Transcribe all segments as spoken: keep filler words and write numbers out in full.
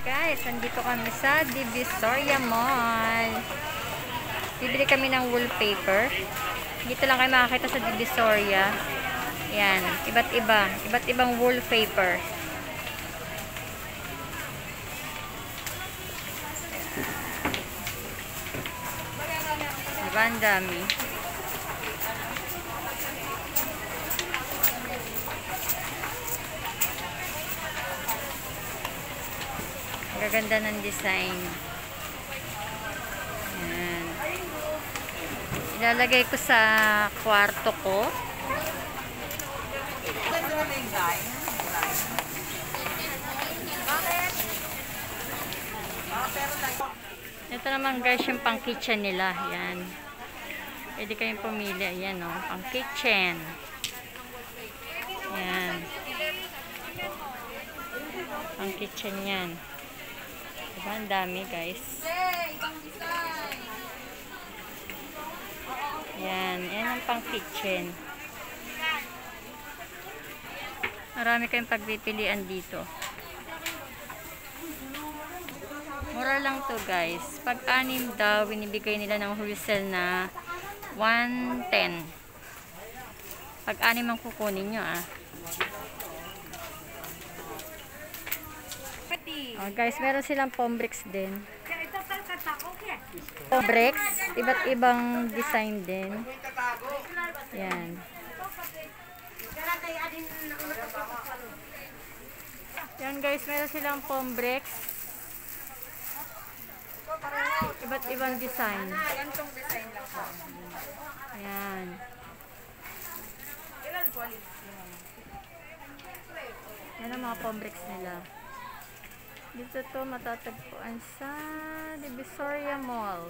Guys, nandito kami sa Divisoria Mall. Bibili kami ng wallpaper. Dito lang kayo makakita sa Divisoria. Yan, iba't iba. Iba't ibang wallpaper. Diba, ang dami. Gaganda ng design. Yan. Ilalagay ko sa kwarto ko. Ito naman guys yung pang kitchen nila. Yan. Pwede kayong pumili. Ayan o. Oh, pang kitchen. Yan. Pang kitchen yan. Diba, ang dami guys. Yan, yan ang pang kitchen. Marami kayong pagpipilian dito. Mura lang to guys. Pag anim daw, binibigay nila ng wholesale na one ten. Pag anim ang kukunin nyo ah. Oh, guys, meron silang pombrix din. Pombrix, iba't ibang design din. Yan. Yan guys, meron silang pombrix. Iba't ibang design. Yan. Yan ang mga pombrix nila. Dito to matatagpuan sa Divisoria Mall.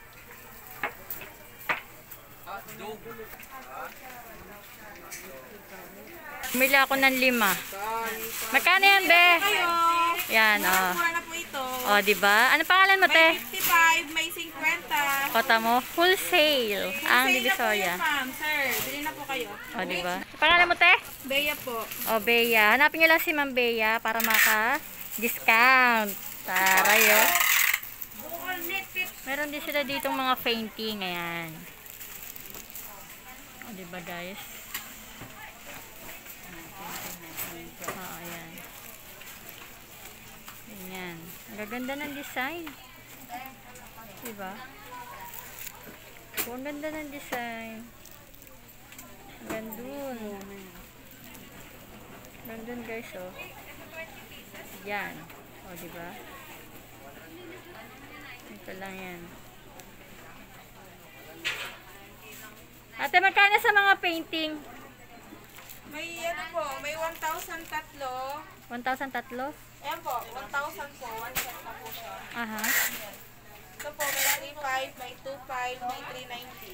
Bumili ako ng lima. Magkano yan, be? Yan, oh. Oh, diba? Ano pangalan mo, te? May fifty-five, may fifty. Kota mo, wholesale. Ang Divisoria. Sir, bili na po kayo. Oh, diba? Pangalan mo, te? Bea po. Oh, Bea. Hanapin nyo lang si Ma'am Bea para maka discount. Taray, oh. Meron din sila ditong mga painting. Ayan. O, oh, diba guys? Oo, oh, ayan. Ayan. Ang gaganda ng design. Diba? Ang ganda ng design. Gandun. Gandun guys, oh. Yan. O, diba? Ito lang yan. Ate, magkano sa mga painting? May ano po, may one thousand tatlo. one thousand tatlo? Ayan po, one thousand po. one set na po siya. Aha. Ito po, may three-five, may two-five, may three ninety.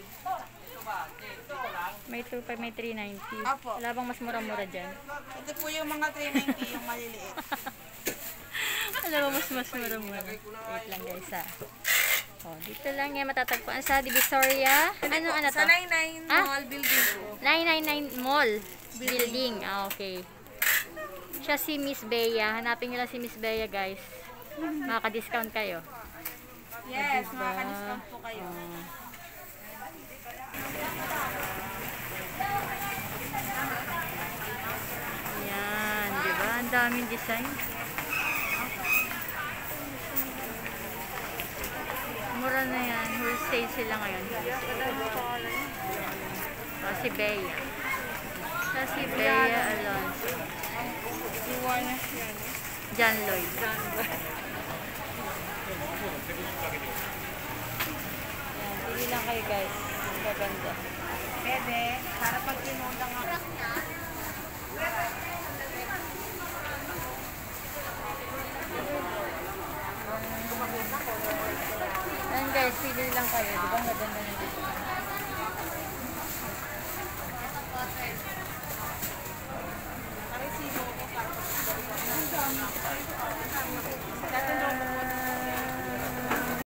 May two five, may three ninety. Apo. Wala bang mas mura-mura dyan? Ito po yung mga three ninety, yung maliliit. Alam mo, mas mas mura-mura. Wait lang guys ah. Oh, dito lang yan matatagpuan sa Divisoria. Ano, ano to? Sa ninety-nine Ah? Mall Building po. nine nine nine Mall Building. Ah, okay. Siya si Miss Bea. Hanapin nyo lang si Miss Bea guys. Makaka-discount kayo. Yes, Diba? makaka-discount po kayo. Oh. Yan, di ba? Ang daming design. Mura na yan. Wholesale sila ngayon. Oh, si Bea. Sa si Bea Alonso. John Lloyd. Yan, pili lang kayo guys. Ang gaganda. Pwede, para